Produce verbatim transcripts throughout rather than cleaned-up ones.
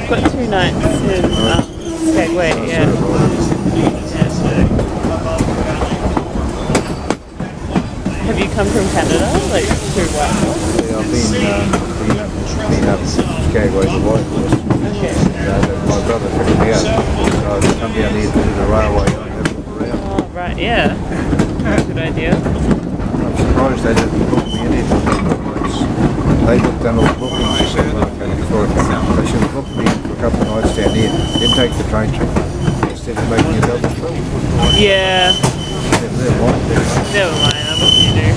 we've got two nights in um, Skagway, Oh, yeah. sort of, Have you come from Canada, like through Whitehall? yeah, I've been, um, been, been up Skagway to Whitehorse. Okay. Uh, my brother picked me up, so I've come down here to do the railway and have a look around. Oh, right, yeah. Good idea. I'm surprised they didn't book me in here. They looked done all the bookings and said, well, okay, before they should have booked me in for a couple of nights down here, then take the train trip instead of making a double trip. Yeah. Never mind. Never mind, I'm what you do.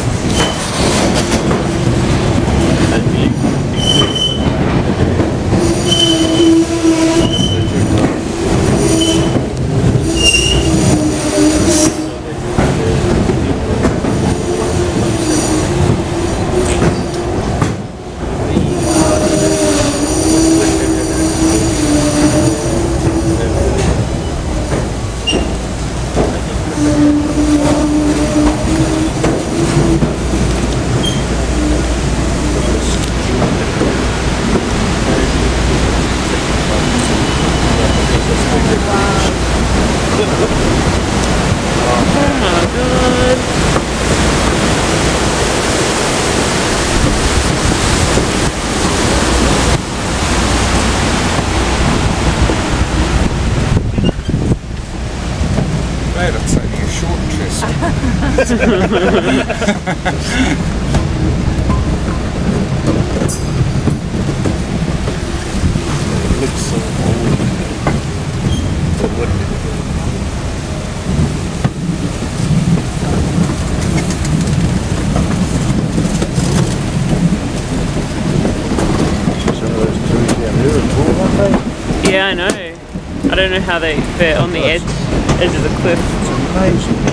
That's only a short trestle. It looks so old. But what did it do? Some of those trees down here are tall, aren't they? Yeah, I know. I don't know how they, they're on the edge, edge of the cliff. It's amazing.